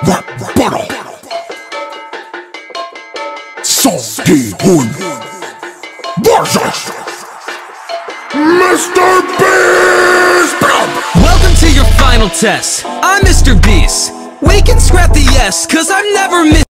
rap battle. Soggy Hood versus Mr. Beast. Welcome to your final test. I'm Mr. Beast. We can scrap the S, cause I've never missed.